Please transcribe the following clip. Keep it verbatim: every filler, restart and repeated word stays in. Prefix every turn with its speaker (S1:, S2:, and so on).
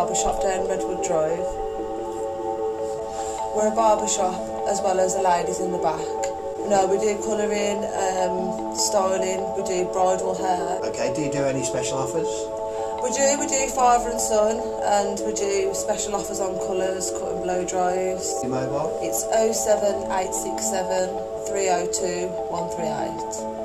S1: barbershop down Redwood Drive. We're a barbershop as well as the ladies in the back. No, we do colouring, um, styling, we do bridal hair.
S2: Okay, do you do any special offers?
S1: We do, we do father and son, and we do special offers on colours, cut and blow dries.
S2: Your mobile?
S1: It's oh seven eight six seven, three oh two, one three eight.